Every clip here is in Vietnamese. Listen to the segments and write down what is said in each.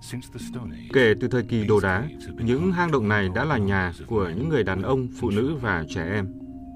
Kể từ thời kỳ đồ đá, những hang động này đã là nhà của những người đàn ông, phụ nữ và trẻ em.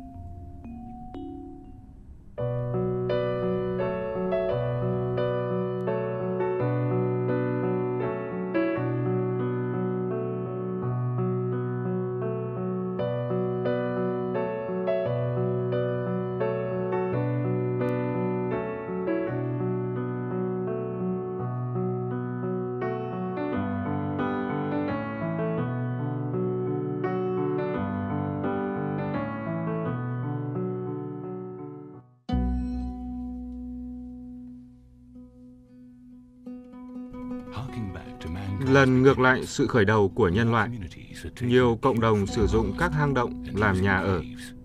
Lần ngược lại sự khởi đầu của nhân loại, nhiều cộng đồng sử dụng các hang động làm nhà ở.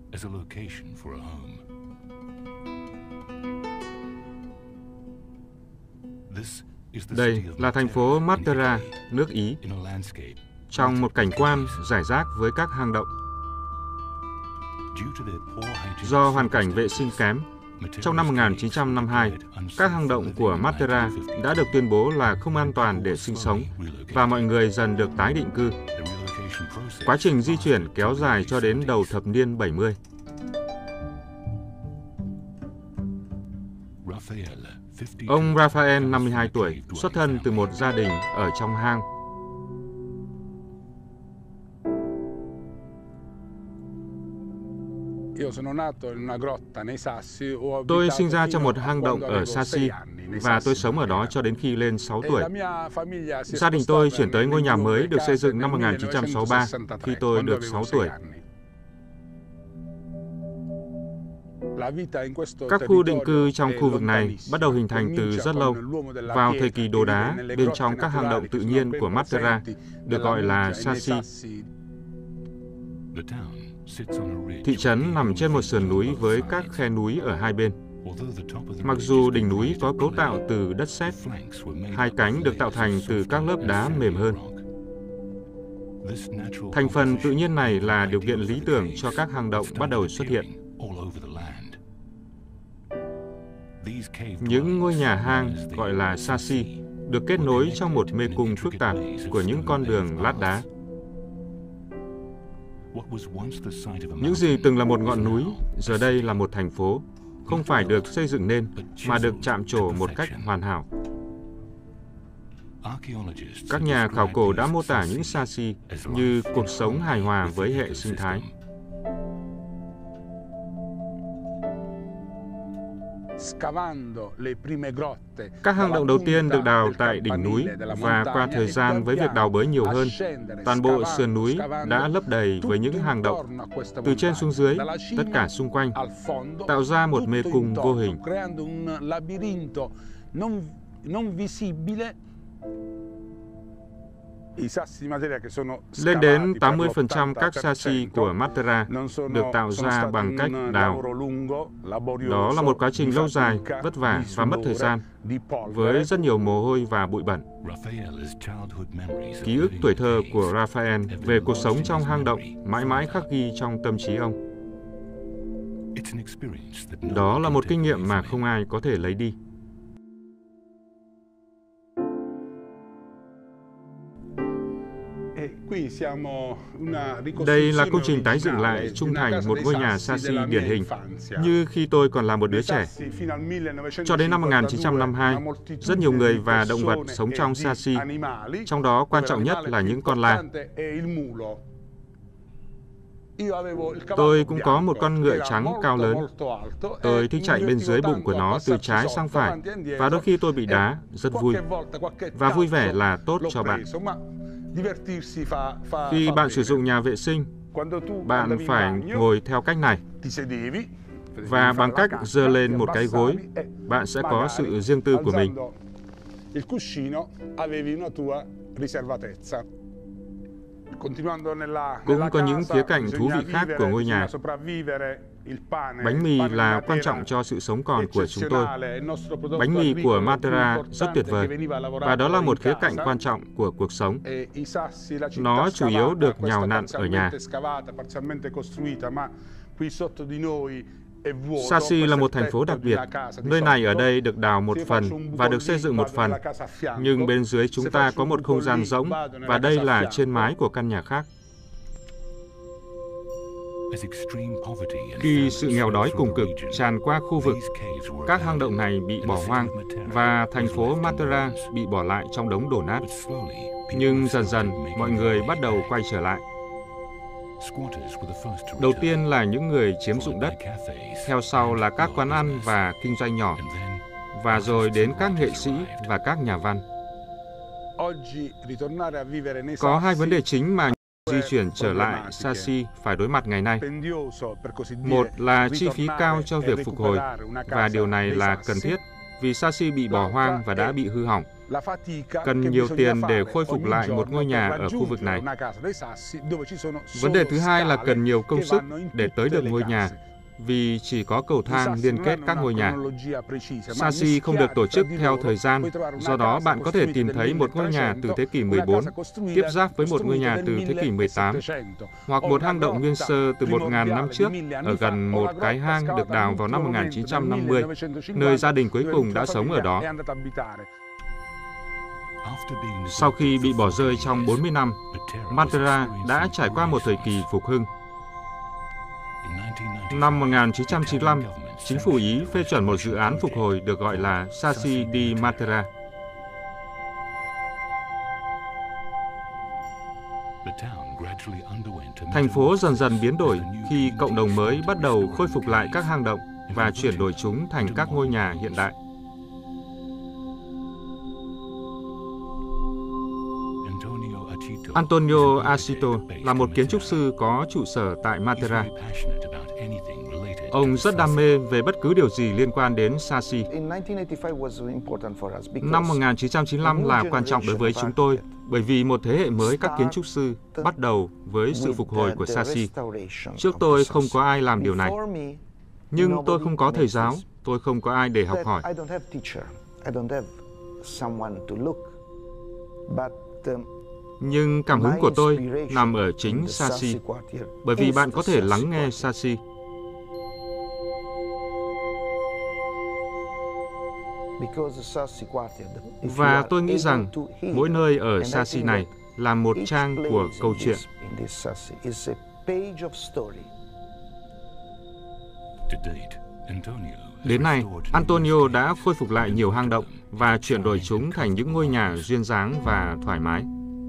Đây là thành phố Matera, nước Ý, trong một cảnh quan rải rác với các hang động. Do hoàn cảnh vệ sinh kém, trong năm 1952, các hang động của Matera đã được tuyên bố là không an toàn để sinh sống và mọi người dần được tái định cư. Quá trình di chuyển kéo dài cho đến đầu thập niên 70. Ông Raphael, 52 tuổi, xuất thân từ một gia đình ở trong hang. Tôi sinh ra trong một hang động ở Sassi và tôi sống ở đó cho đến khi lên 6 tuổi. Gia đình tôi chuyển tới ngôi nhà mới được xây dựng năm 1963 khi tôi được 6 tuổi. Các khu định cư trong khu vực này bắt đầu hình thành từ rất lâu. Vào thời kỳ đồ đá, bên trong các hang động tự nhiên của Matera, được gọi là Sassi. Thị trấn nằm trên một sườn núi với các khe núi ở hai bên. Mặc dù đỉnh núi có cấu tạo từ đất sét, hai cánh được tạo thành từ các lớp đá mềm hơn. Thành phần tự nhiên này là điều kiện lý tưởng cho các hang động bắt đầu xuất hiện. Những ngôi nhà hang gọi là Sassi được kết nối trong một mê cung phức tạp của những con đường lát đá. Những gì từng là một ngọn núi, giờ đây là một thành phố, không phải được xây dựng nên, mà được chạm trổ một cách hoàn hảo. Các nhà khảo cổ đã mô tả những Sassi như cuộc sống hài hòa với hệ sinh thái. Các hang động đầu tiên được đào tại đỉnh núi và qua thời gian với việc đào bới nhiều hơn, toàn bộ sườn núi đã lấp đầy với những hang động. Từ trên xuống dưới, tất cả xung quanh, tạo ra một mê cung vô hình. Lên đến 80% các Sassi của Matera được tạo ra bằng cách đào. Đó là một quá trình lâu dài, vất vả và mất thời gian, với rất nhiều mồ hôi và bụi bẩn. Ký ức tuổi thơ của Raphael về cuộc sống trong hang động mãi mãi khắc ghi trong tâm trí ông. Đó là một kinh nghiệm mà không ai có thể lấy đi. Đây là công trình tái dựng lại trung thành một ngôi nhà Sassi điển hình, như khi tôi còn là một đứa trẻ. Cho đến năm 1952, rất nhiều người và động vật sống trong Sassi, trong đó quan trọng nhất là những con la. Tôi cũng có một con ngựa trắng cao lớn. Tôi thích chạy bên dưới bụng của nó từ trái sang phải, và đôi khi tôi bị đá, rất vui. Và vui vẻ là tốt cho bạn. Khi bạn sử dụng nhà vệ sinh, bạn phải ngồi theo cách này. Và bằng cách giơ lên một cái gối, bạn sẽ có sự riêng tư của mình. Cũng có những khía cạnh thú vị khác của ngôi nhà. Bánh mì là quan trọng cho sự sống còn của chúng tôi. Bánh mì của Matera rất tuyệt vời, và đó là một khía cạnh quan trọng của cuộc sống. Nó chủ yếu được nhào nặn ở nhà. Sassi là một thành phố đặc biệt. Nơi này ở đây được đào một phần và được xây dựng một phần. Nhưng bên dưới chúng ta có một không gian rỗng và đây là trên mái của căn nhà khác. Khi sự nghèo đói cùng cực tràn qua khu vực, các hang động này bị bỏ hoang và thành phố Matera bị bỏ lại trong đống đổ nát. Nhưng dần dần, mọi người bắt đầu quay trở lại. Đầu tiên là những người chiếm dụng đất, theo sau là các quán ăn và kinh doanh nhỏ, và rồi đến các nghệ sĩ và các nhà văn. Có hai vấn đề chính mà di chuyển trở lại Sassi phải đối mặt ngày nay. Một là chi phí cao cho việc phục hồi, và điều này là cần thiết vì Sassi bị bỏ hoang và đã bị hư hỏng. Cần nhiều tiền để khôi phục lại một ngôi nhà ở khu vực này. Vấn đề thứ hai là cần nhiều công sức để tới được ngôi nhà, vì chỉ có cầu thang liên kết các ngôi nhà. Sassi không được tổ chức theo thời gian, do đó bạn có thể tìm thấy một ngôi nhà từ thế kỷ 14 tiếp giáp với một ngôi nhà từ thế kỷ 18, hoặc một hang động nguyên sơ từ 1.000 năm trước ở gần một cái hang được đào vào năm 1950, nơi gia đình cuối cùng đã sống ở đó. Sau khi bị bỏ rơi trong 40 năm, Matera đã trải qua một thời kỳ phục hưng. Năm 1995, chính phủ Ý phê chuẩn một dự án phục hồi được gọi là Sassi di Matera. Thành phố dần dần biến đổi khi cộng đồng mới bắt đầu khôi phục lại các hang động và chuyển đổi chúng thành các ngôi nhà hiện đại. Antonio Acito là một kiến trúc sư có trụ sở tại Matera. Ông rất đam mê về bất cứ điều gì liên quan đến Sassi. Năm 1995 là quan trọng đối với chúng tôi bởi vì một thế hệ mới các kiến trúc sư bắt đầu với sự phục hồi của Sassi. Trước tôi không có ai làm điều này. Nhưng tôi không có thầy giáo, tôi không có ai để học hỏi. Nhưng cảm hứng của tôi nằm ở chính Sassi, bởi vì bạn có thể lắng nghe Sassi. Và tôi nghĩ rằng mỗi nơi ở Sassi này là một trang của câu chuyện. Đến nay, Antonio đã khôi phục lại nhiều hang động và chuyển đổi chúng thành những ngôi nhà duyên dáng và thoải mái.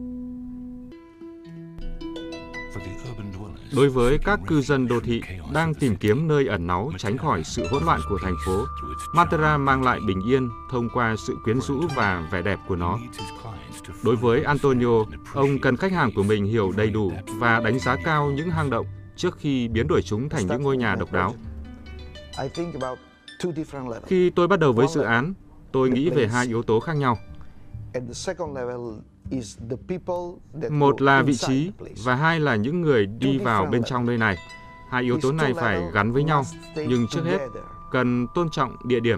Đối với các cư dân đô thị đang tìm kiếm nơi ẩn náu tránh khỏi sự hỗn loạn của thành phố, Matera mang lại bình yên thông qua sự quyến rũ và vẻ đẹp của nó. Đối với Antonio, ông cần khách hàng của mình hiểu đầy đủ và đánh giá cao những hang động trước khi biến đổi chúng thành những ngôi nhà độc đáo. Khi tôi bắt đầu với dự án, tôi nghĩ về hai yếu tố khác nhau. Một là vị trí và hai là những người đi vào bên trong nơi này. Hai yếu tố này phải gắn với nhau, nhưng trước hết cần tôn trọng địa điểm.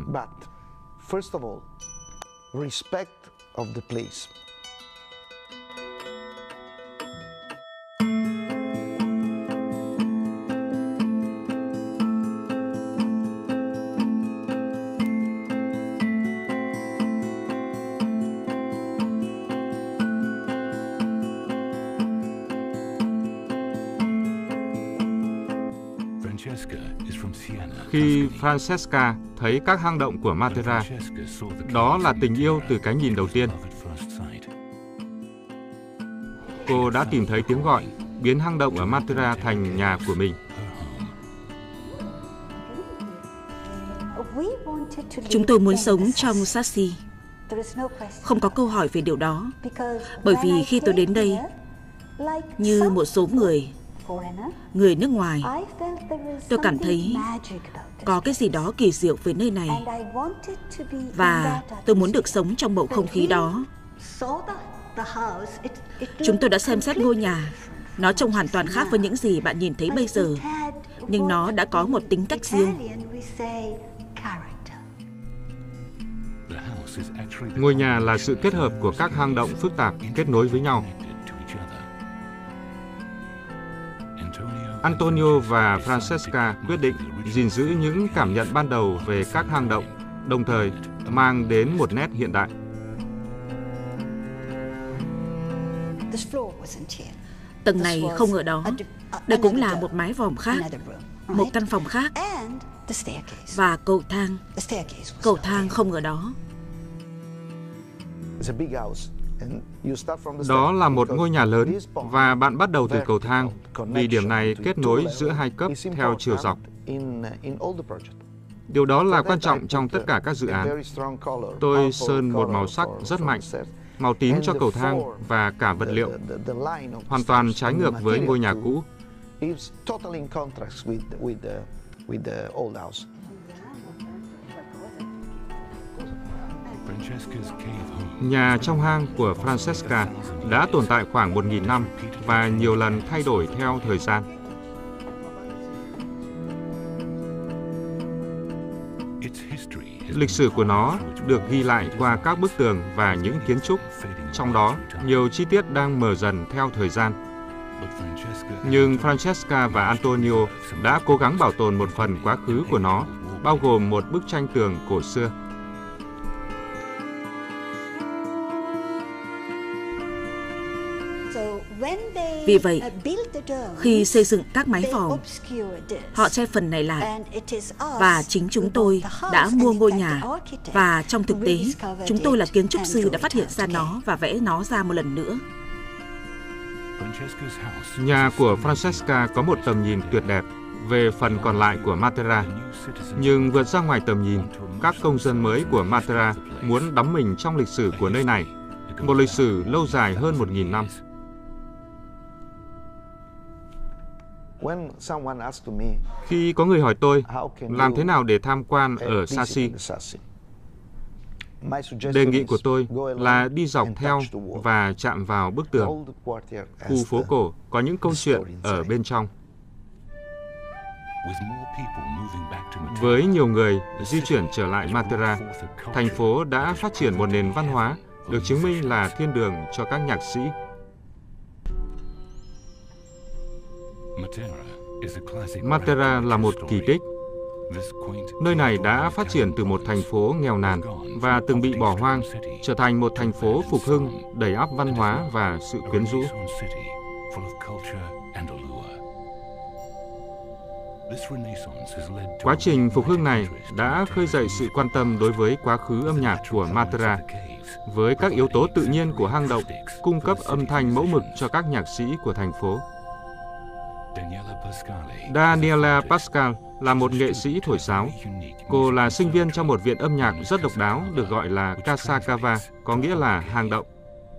Khi Francesca thấy các hang động của Matera, đó là tình yêu từ cái nhìn đầu tiên. Cô đã tìm thấy tiếng gọi, biến hang động ở Matera thành nhà của mình. Chúng tôi muốn sống trong Sassi. Không có câu hỏi về điều đó. Bởi vì khi tôi đến đây, như một số người nước ngoài, tôi cảm thấy có cái gì đó kỳ diệu về nơi này. Và tôi muốn được sống trong bầu không khí đó. Chúng tôi đã xem xét ngôi nhà. Nó trông hoàn toàn khác với những gì bạn nhìn thấy bây giờ. Nhưng nó đã có một tính cách riêng. Ngôi nhà là sự kết hợp của các hang động phức tạp kết nối với nhau. Antonio và Francesca quyết định gìn giữ những cảm nhận ban đầu về các hang động, đồng thời mang đến một nét hiện đại. Tầng này không ở đó. Đây cũng là một mái vòm khác, một căn phòng khác. Và cầu thang. Cầu thang không ở đó. Đó là một ngôi nhà lớn và bạn bắt đầu từ cầu thang vì điểm này kết nối giữa hai cấp theo chiều dọc. Điều đó là quan trọng trong tất cả các dự án. Tôi sơn một màu sắc rất mạnh, màu tím cho cầu thang và cả vật liệu, hoàn toàn trái ngược với ngôi nhà cũ. Nhà trong hang của Francesca đã tồn tại khoảng 1.000 năm và nhiều lần thay đổi theo thời gian. Lịch sử của nó được ghi lại qua các bức tường và những kiến trúc, trong đó nhiều chi tiết đang mờ dần theo thời gian. Nhưng Francesca và Antonio đã cố gắng bảo tồn một phần quá khứ của nó, bao gồm một bức tranh tường cổ xưa. Vì vậy, khi xây dựng các mái vòm, họ che phần này lại. Và chính chúng tôi đã mua ngôi nhà. Và trong thực tế, chúng tôi là kiến trúc sư đã phát hiện ra nó và vẽ nó ra một lần nữa. Nhà của Francesca có một tầm nhìn tuyệt đẹp về phần còn lại của Matera. Nhưng vượt ra ngoài tầm nhìn, các công dân mới của Matera muốn đắm mình trong lịch sử của nơi này, một lịch sử lâu dài hơn 1.000 năm. Khi có người hỏi tôi, làm thế nào để tham quan ở Sassi? Đề nghị của tôi là đi dọc theo và chạm vào bức tường. Khu phố cổ có những câu chuyện ở bên trong. Với nhiều người di chuyển trở lại Matera, thành phố đã phát triển một nền văn hóa được chứng minh là thiên đường cho các nhạc sĩ. Matera là một kỳ tích. Nơi này đã phát triển từ một thành phố nghèo nàn và từng bị bỏ hoang, trở thành một thành phố phục hưng, đầy ắp văn hóa và sự quyến rũ. Quá trình phục hưng này đã khơi dậy sự quan tâm đối với quá khứ âm nhạc của Matera, với các yếu tố tự nhiên của hang động cung cấp âm thanh mẫu mực cho các nhạc sĩ của thành phố. Daniela Pascal là một nghệ sĩ thổi sáo. Cô là sinh viên trong một viện âm nhạc rất độc đáo được gọi là Casa Cava, có nghĩa là hang động.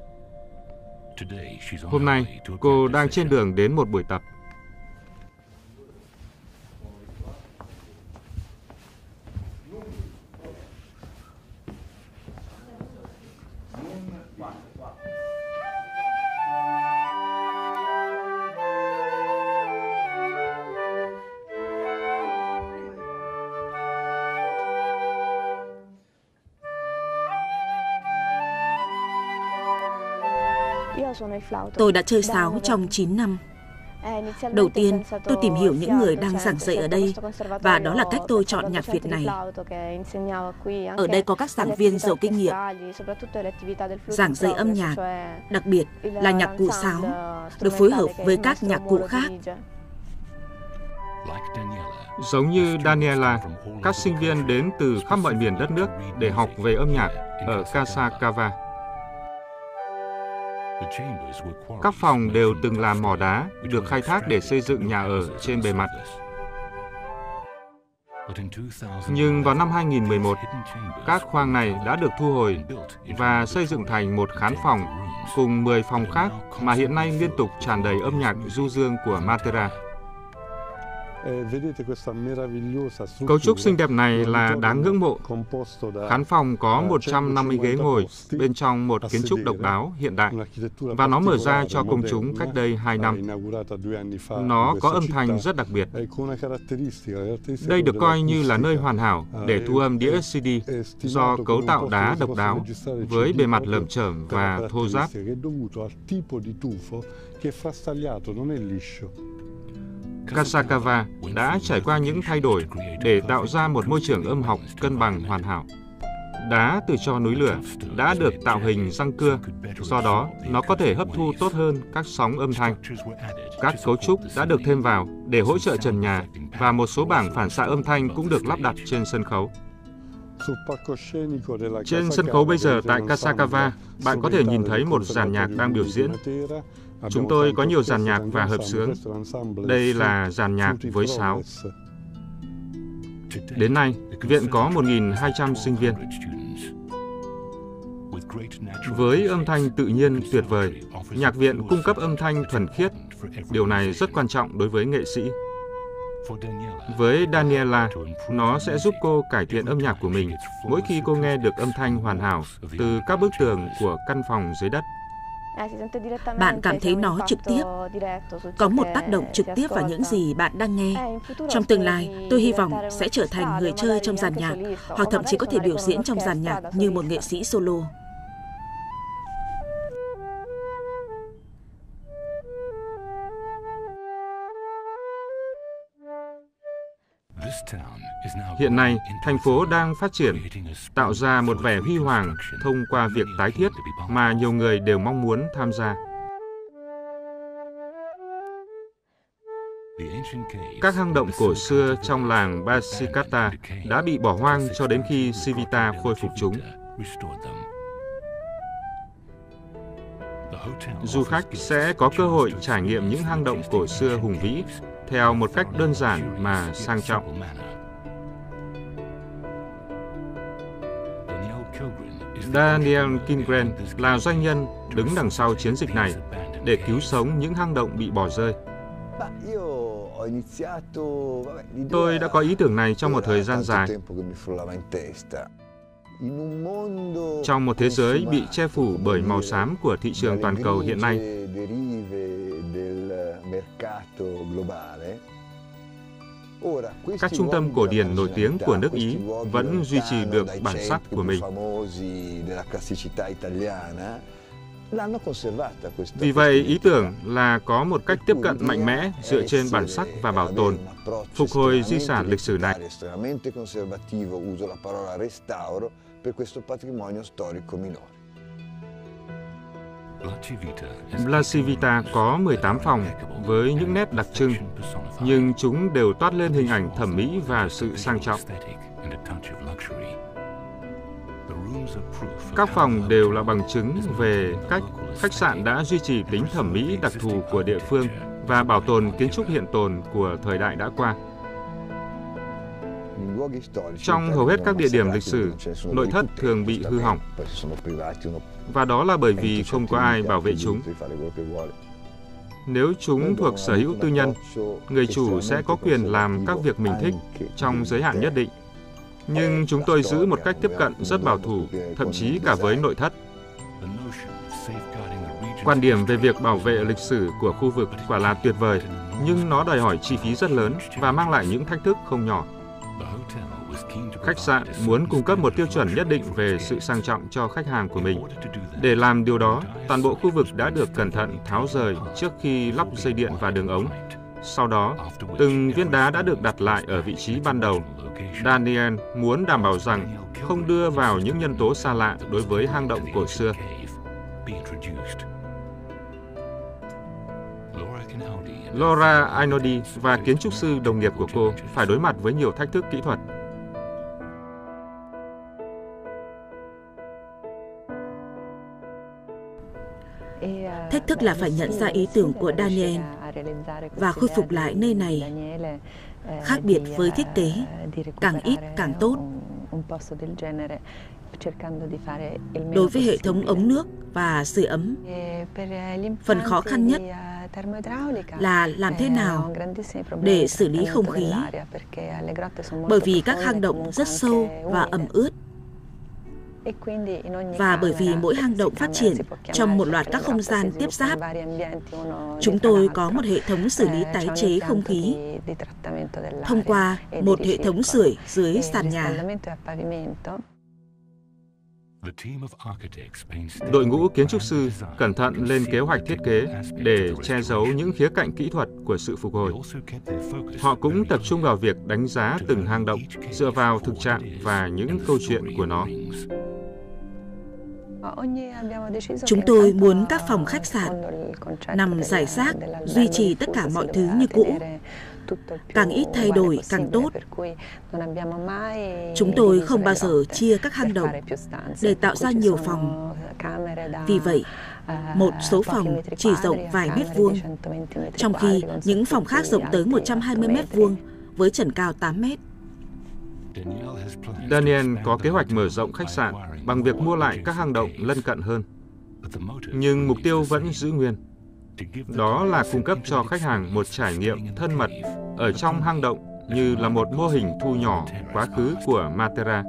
Hôm nay, cô đang trên đường đến một buổi tập. Tôi đã chơi sáo trong 9 năm. Đầu tiên, tôi tìm hiểu những người đang giảng dạy ở đây, và đó là cách tôi chọn nhạc Việt này. Ở đây có các giảng viên giàu kinh nghiệm, giảng dạy âm nhạc, đặc biệt là nhạc cụ sáo, được phối hợp với các nhạc cụ khác. Giống như Daniela, các sinh viên đến từ khắp mọi miền đất nước để học về âm nhạc ở Casa Cava. Các phòng đều từng là mỏ đá, được khai thác để xây dựng nhà ở trên bề mặt. Nhưng vào năm 2011, các khoang này đã được thu hồi và xây dựng thành một khán phòng cùng 10 phòng khác mà hiện nay liên tục tràn đầy âm nhạc du dương của Matera. Cấu trúc xinh đẹp này là đáng ngưỡng mộ. Khán phòng có 150 ghế ngồi bên trong một kiến trúc độc đáo hiện đại, và nó mở ra cho công chúng cách đây 2 năm. Nó có âm thanh rất đặc biệt. Đây được coi như là nơi hoàn hảo để thu âm đĩa CD do cấu tạo đá độc đáo với bề mặt lởm chởm và thô ráp. Kasakawa đã trải qua những thay đổi để tạo ra một môi trường âm học cân bằng hoàn hảo. Đá từ tro núi lửa đã được tạo hình răng cưa, do đó nó có thể hấp thu tốt hơn các sóng âm thanh. Các cấu trúc đã được thêm vào để hỗ trợ trần nhà và một số bảng phản xạ âm thanh cũng được lắp đặt trên sân khấu. Trên sân khấu bây giờ tại Kasakawa, bạn có thể nhìn thấy một dàn nhạc đang biểu diễn. Chúng tôi có nhiều dàn nhạc và hợp xướng. Đây là dàn nhạc với sáo. Đến nay, viện có 1.200 sinh viên. Với âm thanh tự nhiên tuyệt vời, nhạc viện cung cấp âm thanh thuần khiết. Điều này rất quan trọng đối với nghệ sĩ. Với Daniela, nó sẽ giúp cô cải thiện âm nhạc của mình mỗi khi cô nghe được âm thanh hoàn hảo từ các bức tường của căn phòng dưới đất. Bạn cảm thấy nó trực tiếp, có một tác động trực tiếp vào những gì bạn đang nghe. Trong tương lai, tôi hy vọng sẽ trở thành người chơi trong dàn nhạc, hoặc thậm chí có thể biểu diễn trong dàn nhạc như một nghệ sĩ solo. Hiện nay, thành phố đang phát triển, tạo ra một vẻ huy hoàng thông qua việc tái thiết mà nhiều người đều mong muốn tham gia. Các hang động cổ xưa trong làng Basilicata đã bị bỏ hoang cho đến khi Civita khôi phục chúng. Du khách sẽ có cơ hội trải nghiệm những hang động cổ xưa hùng vĩ theo một cách đơn giản mà sang trọng. Daniel Kindgren là doanh nhân đứng đằng sau chiến dịch này để cứu sống những hang động bị bỏ rơi. Tôi đã có ý tưởng này trong một thời gian dài. Trong một thế giới bị che phủ bởi màu xám của thị trường toàn cầu hiện nay, các trung tâm cổ điển nổi tiếng của nước Ý vẫn duy trì được bản sắc của mình. Vì vậy, ý tưởng là có một cách tiếp cận mạnh mẽ dựa trên bản sắc và bảo tồn, phục hồi di sản lịch sử này. La Civita có 18 phòng với những nét đặc trưng, nhưng chúng đều toát lên hình ảnh thẩm mỹ và sự sang trọng. Các phòng đều là bằng chứng về cách khách sạn đã duy trì tính thẩm mỹ đặc thù của địa phương và bảo tồn kiến trúc hiện tồn của thời đại đã qua. Trong hầu hết các địa điểm lịch sử, nội thất thường bị hư hỏng, và đó là bởi vì không có ai bảo vệ chúng. Nếu chúng thuộc sở hữu tư nhân, người chủ sẽ có quyền làm các việc mình thích trong giới hạn nhất định. Nhưng chúng tôi giữ một cách tiếp cận rất bảo thủ, thậm chí cả với nội thất. Quan điểm về việc bảo vệ lịch sử của khu vực quả là tuyệt vời, nhưng nó đòi hỏi chi phí rất lớn và mang lại những thách thức không nhỏ. Khách sạn muốn cung cấp một tiêu chuẩn nhất định về sự sang trọng cho khách hàng của mình. Để làm điều đó, toàn bộ khu vực đã được cẩn thận tháo rời trước khi lắp dây điện và đường ống. Sau đó, từng viên đá đã được đặt lại ở vị trí ban đầu. Daniel muốn đảm bảo rằng không đưa vào những nhân tố xa lạ đối với hang động cổ xưa. Laura Einaudi và kiến trúc sư đồng nghiệp của cô phải đối mặt với nhiều thách thức kỹ thuật. Thách thức là phải nhận ra ý tưởng của Daniel và khôi phục lại nơi này khác biệt với thiết kế, càng ít càng tốt. Đối với hệ thống ống nước và sưởi ấm, phần khó khăn nhất là làm thế nào để xử lý không khí, bởi vì các hang động rất sâu và ẩm ướt. Và bởi vì mỗi hang động phát triển trong một loạt các không gian tiếp giáp, chúng tôi có một hệ thống xử lý tái chế không khí thông qua một hệ thống sưởi dưới sàn nhà. Đội ngũ kiến trúc sư cẩn thận lên kế hoạch thiết kế để che giấu những khía cạnh kỹ thuật của sự phục hồi. Họ cũng tập trung vào việc đánh giá từng hang động dựa vào thực trạng và những câu chuyện của nó. Chúng tôi muốn các phòng khách sạn nằm rải rác, duy trì tất cả mọi thứ như cũ. Càng ít thay đổi càng tốt. Chúng tôi không bao giờ chia các hang động để tạo ra nhiều phòng. Vì vậy, một số phòng chỉ rộng vài mét vuông, trong khi những phòng khác rộng tới 120 mét vuông với trần cao 8 mét. Daniel có kế hoạch mở rộng khách sạn bằng việc mua lại các hang động lân cận hơn. Nhưng mục tiêu vẫn giữ nguyên. Đó là cung cấp cho khách hàng một trải nghiệm thân mật ở trong hang động như là một mô hình thu nhỏ quá khứ của Matera.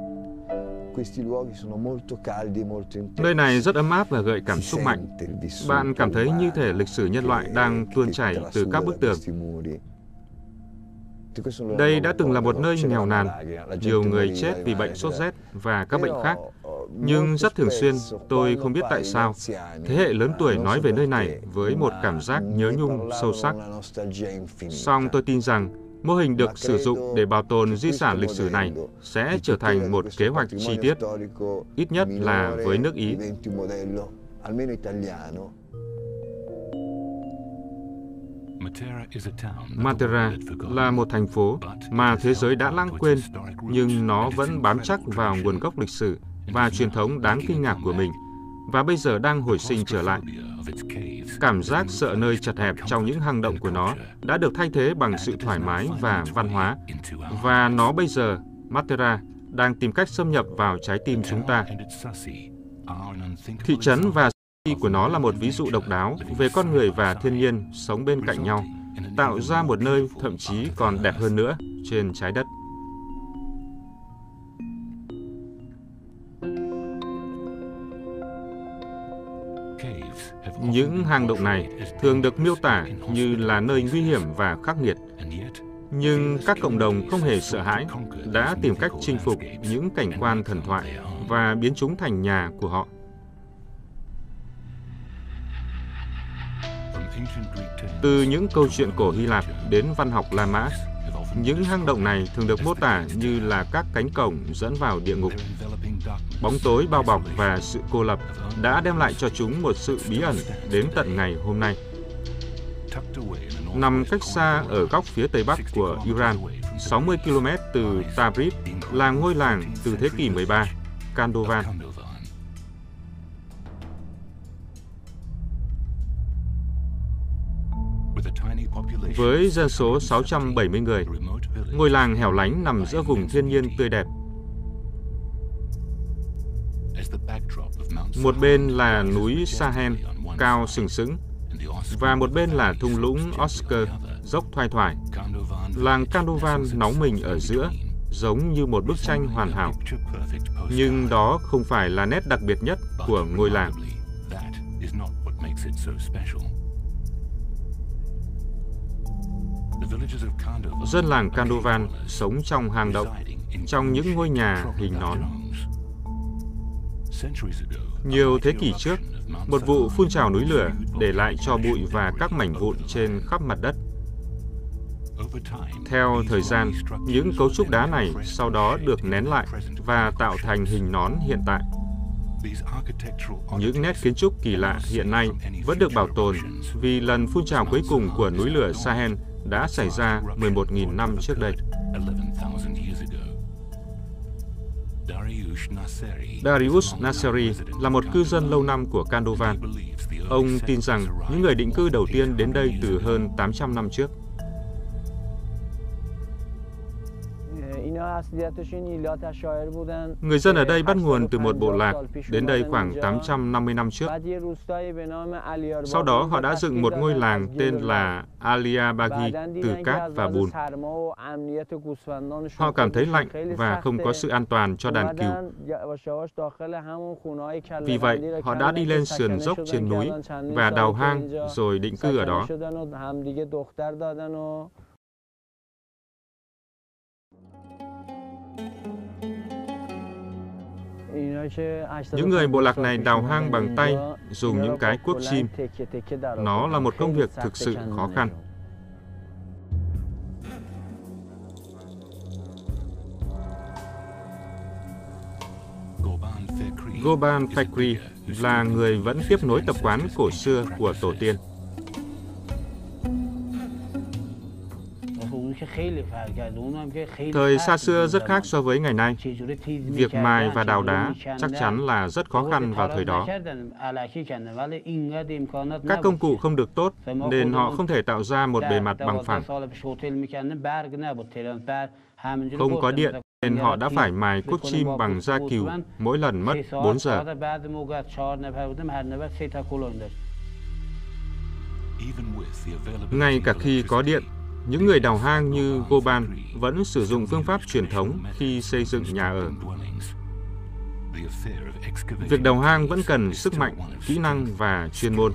Nơi này rất ấm áp và gợi cảm xúc mạnh. Bạn cảm thấy như thể lịch sử nhân loại đang tuôn chảy từ các bức tường. Đây đã từng là một nơi nghèo nàn, nhiều người chết vì bệnh sốt rét và các bệnh khác. Nhưng rất thường xuyên, tôi không biết tại sao, thế hệ lớn tuổi nói về nơi này với một cảm giác nhớ nhung sâu sắc. Song tôi tin rằng, mô hình được sử dụng để bảo tồn di sản lịch sử này sẽ trở thành một kế hoạch chi tiết, ít nhất là với nước Ý. Matera là một thành phố mà thế giới đã lãng quên, nhưng nó vẫn bám chắc vào nguồn gốc lịch sử và truyền thống đáng kinh ngạc của mình, và bây giờ đang hồi sinh trở lại. Cảm giác sợ nơi chật hẹp trong những hang động của nó đã được thay thế bằng sự thoải mái và văn hóa, và nó bây giờ, Matera, đang tìm cách xâm nhập vào trái tim chúng ta. Thị trấn và của nó là một ví dụ độc đáo về con người và thiên nhiên sống bên cạnh nhau, tạo ra một nơi thậm chí còn đẹp hơn nữa trên trái đất. Những hang động này thường được miêu tả như là nơi nguy hiểm và khắc nghiệt, nhưng các cộng đồng không hề sợ hãi, đã tìm cách chinh phục những cảnh quan thần thoại và biến chúng thành nhà của họ. Từ những câu chuyện cổ Hy Lạp đến văn học La Mã, những hang động này thường được mô tả như là các cánh cổng dẫn vào địa ngục. Bóng tối bao bọc và sự cô lập đã đem lại cho chúng một sự bí ẩn đến tận ngày hôm nay. Nằm cách xa ở góc phía tây bắc của Iran, 60 km từ Tabriz, là ngôi làng từ thế kỷ 13, Kandovan. Với dân số 670 người, ngôi làng hẻo lánh nằm giữa vùng thiên nhiên tươi đẹp. Một bên là núi Sahel cao sừng sững, và một bên là thung lũng Oskar dốc thoai thoải. Làng Kandovan nóng mình ở giữa, giống như một bức tranh hoàn hảo. Nhưng đó không phải là nét đặc biệt nhất của ngôi làng. Dân làng Kandovan sống trong hang động, trong những ngôi nhà hình nón. Nhiều thế kỷ trước, một vụ phun trào núi lửa để lại tro bụi và các mảnh vụn trên khắp mặt đất. Theo thời gian, những cấu trúc đá này sau đó được nén lại và tạo thành hình nón hiện tại. Những nét kiến trúc kỳ lạ hiện nay vẫn được bảo tồn vì lần phun trào cuối cùng của núi lửa Sahel đã xảy ra 11.000 năm trước đây. Darius Nasseri là một cư dân lâu năm của Kandovan. Ông tin rằng những người định cư đầu tiên đến đây từ hơn 800 năm trước. Người dân ở đây bắt nguồn từ một bộ lạc đến đây khoảng 850 năm trước. Sau đó họ đã dựng một ngôi làng tên là Aliabagi từ cát và bùn. Họ cảm thấy lạnh và không có sự an toàn cho đàn cừu. Vì vậy, họ đã đi lên sườn dốc trên núi và đào hang rồi định cư ở đó. Những người bộ lạc này đào hang bằng tay, dùng những cái cuốc chim. Nó là một công việc thực sự khó khăn. Goban Fakri là người vẫn tiếp nối tập quán cổ xưa của tổ tiên. Thời xa xưa rất khác so với ngày nay. Việc mài và đào đá chắc chắn là rất khó khăn vào thời đó. Các công cụ không được tốt nên họ không thể tạo ra một bề mặt bằng phẳng. Không có điện nên họ đã phải mài cuốc chim bằng da cừu, mỗi lần mất 4 giờ. Ngay cả khi có điện, những người đào hang như Goban vẫn sử dụng phương pháp truyền thống khi xây dựng nhà ở. Việc đào hang vẫn cần sức mạnh, kỹ năng và chuyên môn.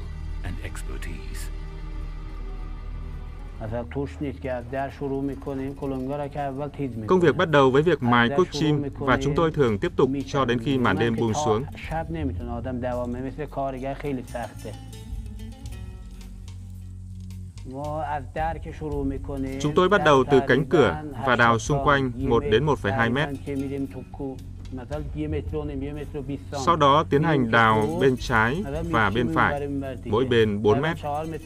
Công việc bắt đầu với việc mài cuốc chim và chúng tôi thường tiếp tục cho đến khi màn đêm buông xuống. Chúng tôi bắt đầu từ cánh cửa và đào xung quanh 1 đến 1,2 mét. Sau đó tiến hành đào bên trái và bên phải, mỗi bên 4 mét.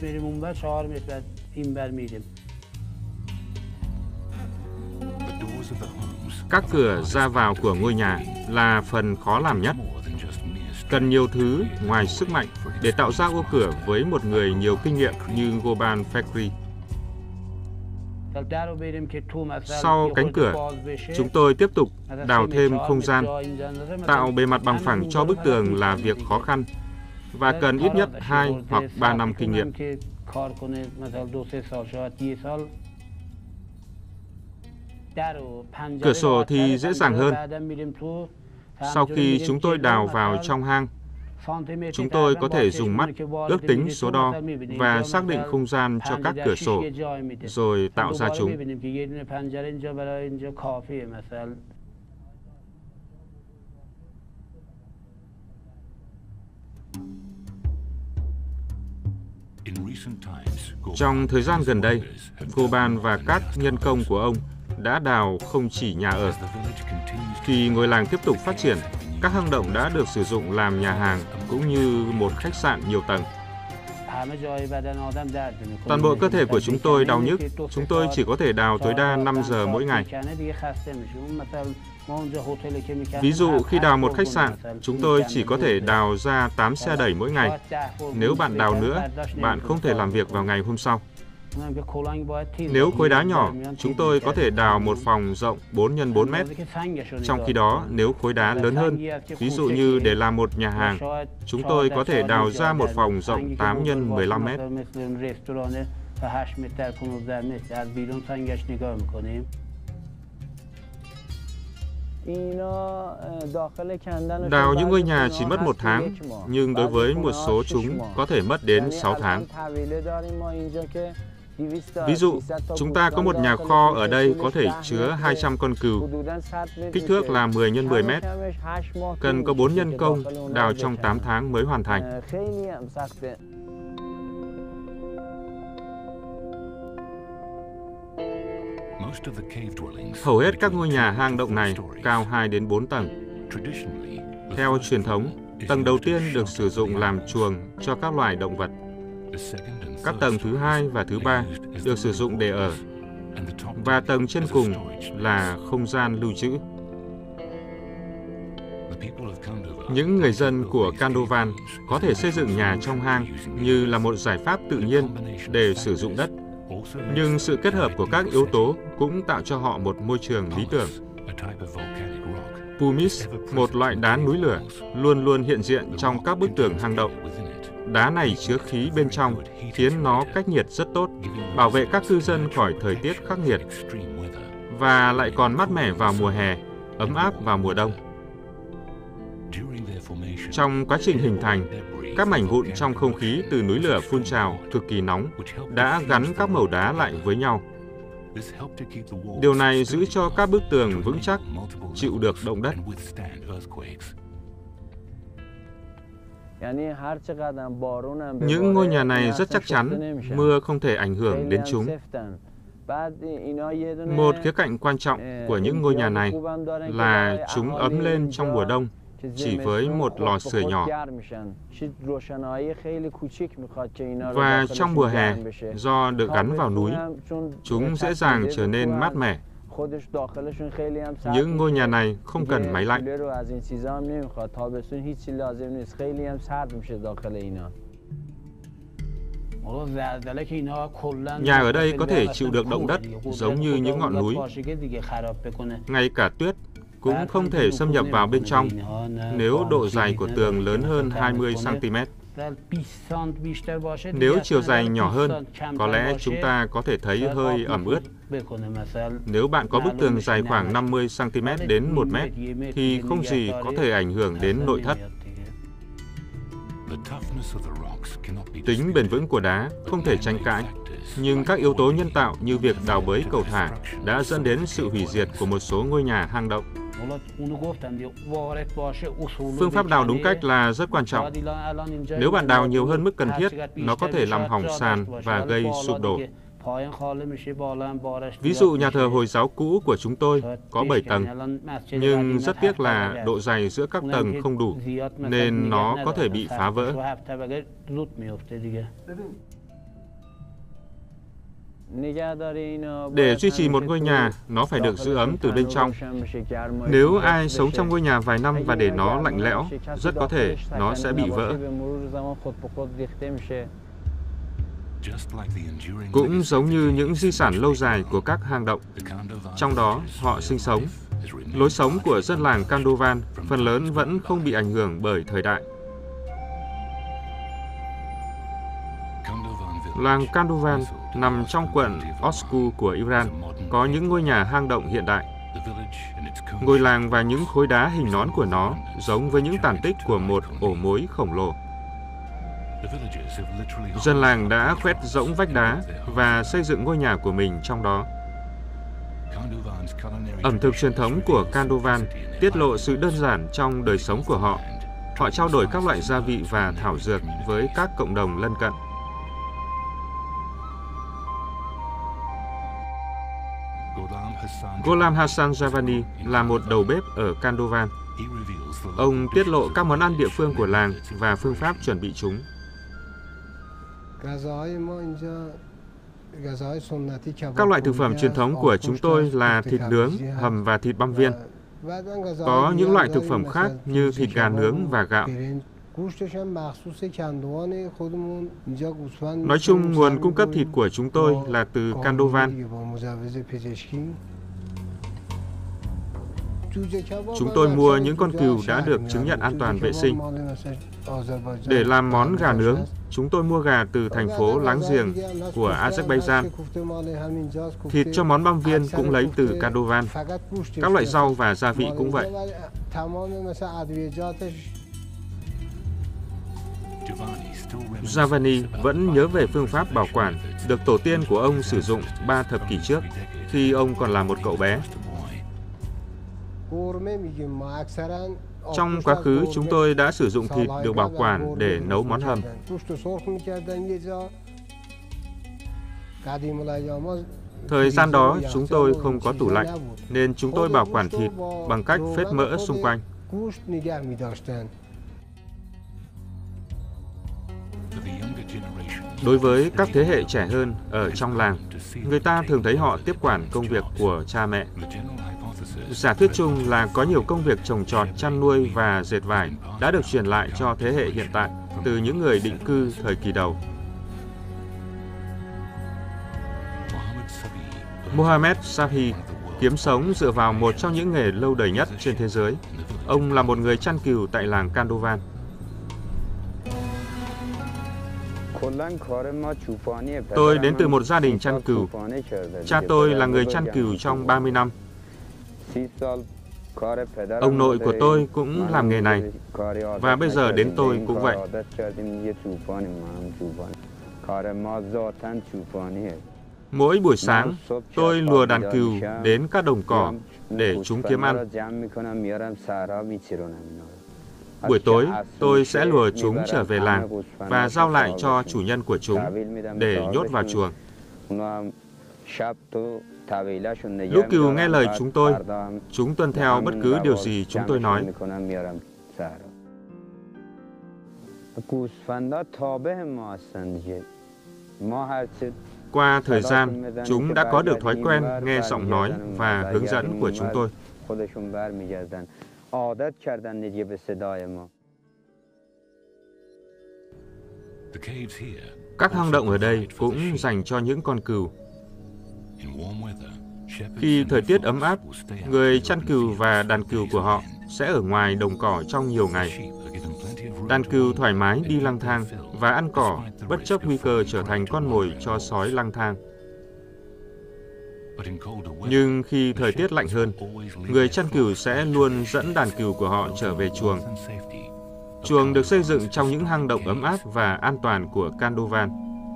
Các cửa ra vào của ngôi nhà là phần khó làm nhất. Cần nhiều thứ ngoài sức mạnh để tạo ra ô cửa với một người nhiều kinh nghiệm như Goban Fakri. Sau cánh cửa, chúng tôi tiếp tục đào thêm không gian. Tạo bề mặt bằng phẳng cho bức tường là việc khó khăn và cần ít nhất 2 hoặc 3 năm kinh nghiệm. Cửa sổ thì dễ dàng hơn. Sau khi chúng tôi đào vào trong hang, chúng tôi có thể dùng mắt ước tính số đo và xác định không gian cho các cửa sổ, rồi tạo ra chúng. Trong thời gian gần đây, Goban và các nhân công của ông đã đào không chỉ nhà ở. Khi ngôi làng tiếp tục phát triển, các hang động đã được sử dụng làm nhà hàng cũng như một khách sạn nhiều tầng. Toàn bộ cơ thể của chúng tôi đau nhức. Chúng tôi chỉ có thể đào tối đa 5 giờ mỗi ngày. Ví dụ khi đào một khách sạn, chúng tôi chỉ có thể đào ra 8 xe đẩy mỗi ngày. Nếu bạn đào nữa, bạn không thể làm việc vào ngày hôm sau. Nếu khối đá nhỏ, chúng tôi có thể đào một phòng rộng 4 x 4 mét. Trong khi đó, nếu khối đá lớn hơn, ví dụ như để làm một nhà hàng, chúng tôi có thể đào ra một phòng rộng 8 x 15 mét. Đào những ngôi nhà chỉ mất 1 tháng, nhưng đối với một số chúng có thể mất đến 6 tháng. Ví dụ, chúng ta có một nhà kho ở đây có thể chứa 200 con cừu, kích thước là 10 x 10 mét. Cần có 4 nhân công đào trong 8 tháng mới hoàn thành. Hầu hết các ngôi nhà hang động này cao 2 đến 4 tầng. Theo truyền thống, tầng đầu tiên được sử dụng làm chuồng cho các loài động vật. Các tầng thứ 2 và thứ 3 được sử dụng để ở. Và tầng trên cùng là không gian lưu trữ. Những người dân của Kandovan có thể xây dựng nhà trong hang như là một giải pháp tự nhiên để sử dụng đất. Nhưng sự kết hợp của các yếu tố cũng tạo cho họ một môi trường lý tưởng. Pumice, một loại đá núi lửa, luôn luôn hiện diện trong các bức tường hang động. Đá này chứa khí bên trong, khiến nó cách nhiệt rất tốt, bảo vệ các cư dân khỏi thời tiết khắc nghiệt, và lại còn mát mẻ vào mùa hè, ấm áp vào mùa đông. Trong quá trình hình thành, các mảnh vụn trong không khí từ núi lửa phun trào cực kỳ nóng đã gắn các mẩu đá lại với nhau. Điều này giữ cho các bức tường vững chắc, chịu được động đất. Những ngôi nhà này rất chắc chắn, mưa không thể ảnh hưởng đến chúng. Một khía cạnh quan trọng của những ngôi nhà này là chúng ấm lên trong mùa đông chỉ với một lò sưởi nhỏ. Và trong mùa hè, do được gắn vào núi, chúng dễ dàng trở nên mát mẻ. Những ngôi nhà này không cần máy lạnh. Nhà ở đây có thể chịu được động đất giống như những ngọn núi. Ngay cả tuyết cũng không thể xâm nhập vào bên trong nếu độ dày của tường lớn hơn 20 cm. Nếu chiều dày nhỏ hơn, có lẽ chúng ta có thể thấy hơi ẩm ướt. Nếu bạn có bức tường dài khoảng 50 cm đến 1 mét, thì không gì có thể ảnh hưởng đến nội thất. Tính bền vững của đá không thể tranh cãi, nhưng các yếu tố nhân tạo như việc đào bới cầu thả đã dẫn đến sự hủy diệt của một số ngôi nhà hang động. Phương pháp đào đúng cách là rất quan trọng. Nếu bạn đào nhiều hơn mức cần thiết, nó có thể làm hỏng sàn và gây sụp đổ. Ví dụ nhà thờ Hồi giáo cũ của chúng tôi có 7 tầng, nhưng rất tiếc là độ dày giữa các tầng không đủ, nên nó có thể bị phá vỡ. Để duy trì một ngôi nhà, nó phải được giữ ấm từ bên trong. Nếu ai sống trong ngôi nhà vài năm và để nó lạnh lẽo, rất có thể nó sẽ bị vỡ. Cũng giống như những di sản lâu dài của các hang động, trong đó họ sinh sống. Lối sống của dân làng Kandovan phần lớn vẫn không bị ảnh hưởng bởi thời đại. Làng Kandovan nằm trong quận Oskul của Iran, có những ngôi nhà hang động hiện đại. Ngôi làng và những khối đá hình nón của nó giống với những tàn tích của một ổ mối khổng lồ. Dân làng đã khoét rỗng vách đá và xây dựng ngôi nhà của mình trong đó. Ẩm thực truyền thống của Kandovan tiết lộ sự đơn giản trong đời sống của họ. Họ trao đổi các loại gia vị và thảo dược với các cộng đồng lân cận. Gholam Hassan Javani là một đầu bếp ở Kandovan. Ông tiết lộ các món ăn địa phương của làng và phương pháp chuẩn bị chúng. Các loại thực phẩm truyền thống của chúng tôi là thịt nướng, hầm và thịt băm viên. Có những loại thực phẩm khác như thịt gà nướng và gạo. Nói chung, nguồn cung cấp thịt của chúng tôi là từ Kandovan. Chúng tôi mua những con cừu đã được chứng nhận an toàn vệ sinh. Để làm món gà nướng, chúng tôi mua gà từ thành phố láng giềng của Azerbaijan. Thịt cho món băm viên cũng lấy từ Kandovan. Các loại rau và gia vị cũng vậy. Javani vẫn nhớ về phương pháp bảo quản được tổ tiên của ông sử dụng 3 thập kỷ trước, khi ông còn là một cậu bé. Trong quá khứ, chúng tôi đã sử dụng thịt được bảo quản để nấu món hầm. Thời gian đó, chúng tôi không có tủ lạnh, nên chúng tôi bảo quản thịt bằng cách phết mỡ xung quanh. Đối với các thế hệ trẻ hơn ở trong làng, người ta thường thấy họ tiếp quản công việc của cha mẹ. Giả thuyết chung là có nhiều công việc trồng trọt, chăn nuôi và dệt vải đã được truyền lại cho thế hệ hiện tại từ những người định cư thời kỳ đầu. Mohammed Safi kiếm sống dựa vào một trong những nghề lâu đời nhất trên thế giới. Ông là một người chăn cừu tại làng Kandovan. Tôi đến từ một gia đình chăn cừu. Cha tôi là người chăn cừu trong 30 năm. Ông nội của tôi cũng làm nghề này, và bây giờ đến tôi cũng vậy. Mỗi buổi sáng, tôi lùa đàn cừu đến các đồng cỏ để chúng kiếm ăn. Buổi tối, tôi sẽ lùa chúng trở về làng và giao lại cho chủ nhân của chúng để nhốt vào chuồng. Lũ cừu nghe lời chúng tuân theo bất cứ điều gì chúng tôi nói. Qua thời gian, chúng đã có được thói quen nghe giọng nói và hướng dẫn của chúng tôi. Các hang động ở đây cũng dành cho những con cừu. Khi thời tiết ấm áp, người chăn cừu và đàn cừu của họ sẽ ở ngoài đồng cỏ trong nhiều ngày. Đàn cừu thoải mái đi lang thang và ăn cỏ, bất chấp nguy cơ trở thành con mồi cho sói lang thang. Nhưng khi thời tiết lạnh hơn, người chăn cừu sẽ luôn dẫn đàn cừu của họ trở về chuồng. Chuồng được xây dựng trong những hang động ấm áp và an toàn của Kandovan.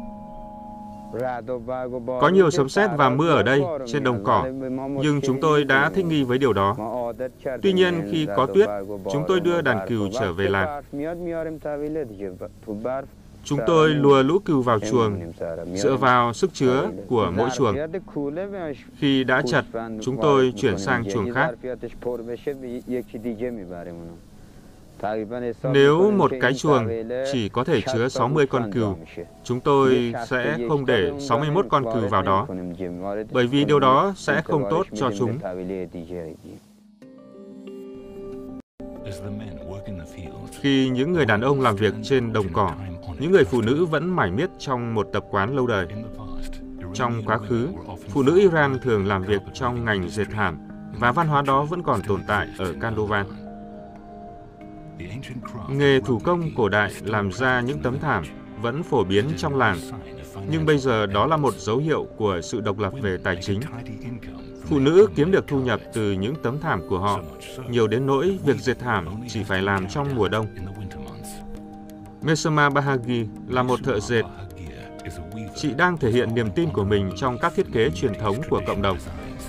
Có nhiều sấm sét và mưa ở đây, trên đồng cỏ, nhưng chúng tôi đã thích nghi với điều đó. Tuy nhiên, khi có tuyết, chúng tôi đưa đàn cừu trở về làng. Chúng tôi lùa lũ cừu vào chuồng, dựa vào sức chứa của mỗi chuồng. Khi đã chật, chúng tôi chuyển sang chuồng khác. Nếu một cái chuồng chỉ có thể chứa 60 con cừu, chúng tôi sẽ không để 61 con cừu vào đó, bởi vì điều đó sẽ không tốt cho chúng. Khi những người đàn ông làm việc trên đồng cỏ, những người phụ nữ vẫn mải miết trong một tập quán lâu đời. Trong quá khứ, phụ nữ Iran thường làm việc trong ngành dệt thảm, và văn hóa đó vẫn còn tồn tại ở Kandovan. Nghề thủ công cổ đại làm ra những tấm thảm vẫn phổ biến trong làng, nhưng bây giờ đó là một dấu hiệu của sự độc lập về tài chính. Phụ nữ kiếm được thu nhập từ những tấm thảm của họ, nhiều đến nỗi việc dệt thảm chỉ phải làm trong mùa đông. Mesoma Bahagi là một thợ dệt. Chị đang thể hiện niềm tin của mình trong các thiết kế truyền thống của cộng đồng.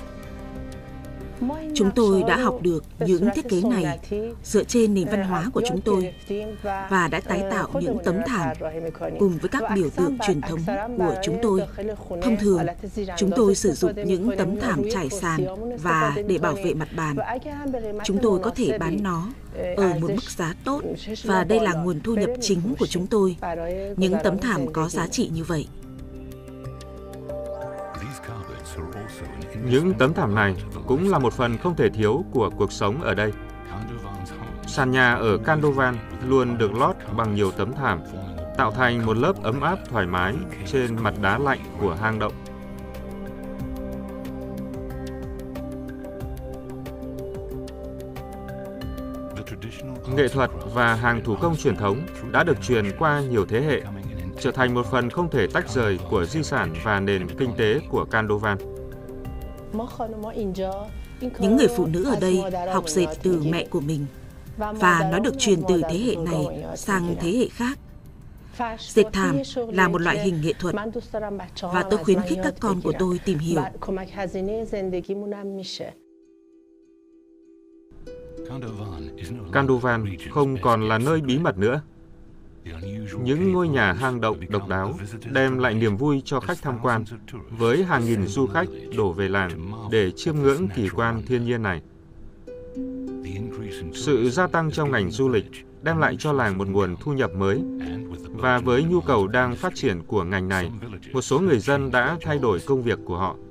Chúng tôi đã học được những thiết kế này dựa trên nền văn hóa của chúng tôi và đã tái tạo những tấm thảm cùng với các biểu tượng truyền thống của chúng tôi. Thông thường, chúng tôi sử dụng những tấm thảm trải sàn và để bảo vệ mặt bàn. Chúng tôi có thể bán nó ở một mức giá tốt và đây là nguồn thu nhập chính của chúng tôi. Những tấm thảm có giá trị như vậy. Những tấm thảm này cũng là một phần không thể thiếu của cuộc sống ở đây. Sàn nhà ở Kandovan luôn được lót bằng nhiều tấm thảm, tạo thành một lớp ấm áp thoải mái trên mặt đá lạnh của hang động. Nghệ thuật và hàng thủ công truyền thống đã được truyền qua nhiều thế hệ, trở thành một phần không thể tách rời của di sản và nền kinh tế của Kandovan. Những người phụ nữ ở đây học dệt từ mẹ của mình và nó được truyền từ thế hệ này sang thế hệ khác. Dệt thảm là một loại hình nghệ thuật và tôi khuyến khích các con của tôi tìm hiểu. Kandovan không còn là nơi bí mật nữa. Những ngôi nhà hang động độc đáo đem lại niềm vui cho khách tham quan, với hàng nghìn du khách đổ về làng để chiêm ngưỡng kỳ quan thiên nhiên này. Sự gia tăng trong ngành du lịch đem lại cho làng một nguồn thu nhập mới, và với nhu cầu đang phát triển của ngành này, một số người dân đã thay đổi công việc của họ.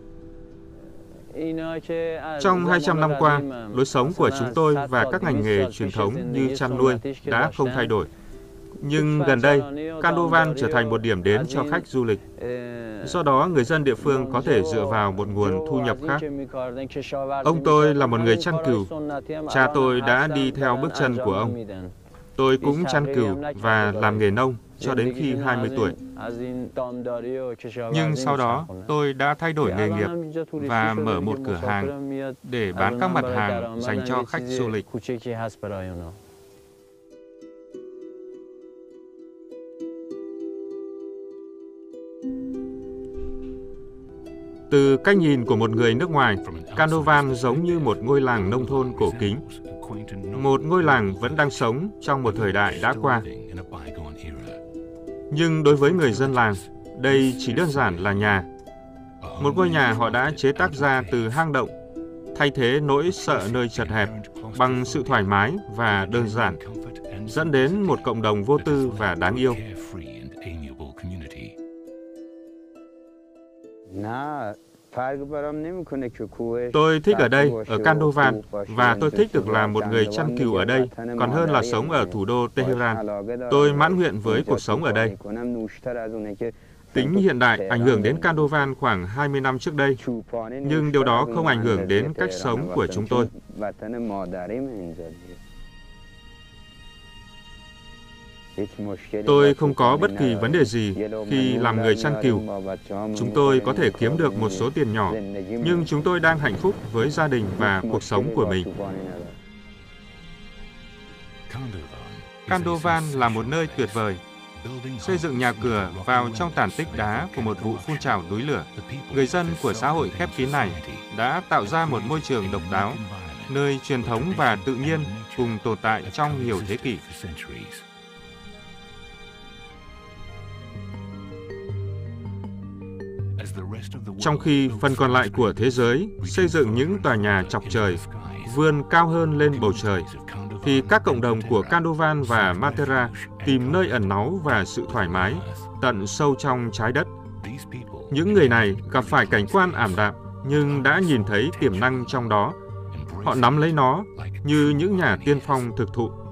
Trong 200 năm qua, lối sống của chúng tôi và các ngành nghề truyền thống như chăn nuôi đã không thay đổi. Nhưng gần đây, Kandovan trở thành một điểm đến cho khách du lịch. Do đó, người dân địa phương có thể dựa vào một nguồn thu nhập khác. Ông tôi là một người chăn cừu. Cha tôi đã đi theo bước chân của ông. Tôi cũng chăn cừu và làm nghề nông cho đến khi 20 tuổi. Nhưng sau đó, tôi đã thay đổi nghề nghiệp và mở một cửa hàng để bán các mặt hàng dành cho khách du lịch. Từ cách nhìn của một người nước ngoài, Candovan giống như một ngôi làng nông thôn cổ kính. Một ngôi làng vẫn đang sống trong một thời đại đã qua. Nhưng đối với người dân làng, đây chỉ đơn giản là nhà. Một ngôi nhà họ đã chế tác ra từ hang động, thay thế nỗi sợ nơi chật hẹp bằng sự thoải mái và đơn giản, dẫn đến một cộng đồng vô tư và đáng yêu. Tôi thích ở đây, ở Candovan, và tôi thích được làm một người chăn cừu ở đây, còn hơn là sống ở thủ đô Tehran. Tôi mãn nguyện với cuộc sống ở đây. Tính hiện đại ảnh hưởng đến Candovan khoảng 20 năm trước đây, nhưng điều đó không ảnh hưởng đến cách sống của chúng tôi. Tôi không có bất kỳ vấn đề gì khi làm người chăn cừu. Chúng tôi có thể kiếm được một số tiền nhỏ, nhưng chúng tôi đang hạnh phúc với gia đình và cuộc sống của mình. Candovan là một nơi tuyệt vời. Xây dựng nhà cửa vào trong tàn tích đá của một vụ phun trào núi lửa, người dân của xã hội khép kín này đã tạo ra một môi trường độc đáo, nơi truyền thống và tự nhiên cùng tồn tại trong nhiều thế kỷ. Trong khi phần còn lại của thế giới xây dựng những tòa nhà chọc trời, vươn cao hơn lên bầu trời, thì các cộng đồng của Candovan và Matera tìm nơi ẩn náu và sự thoải mái tận sâu trong trái đất. Những người này gặp phải cảnh quan ảm đạm nhưng đã nhìn thấy tiềm năng trong đó. Họ nắm lấy nó như những nhà tiên phong thực thụ.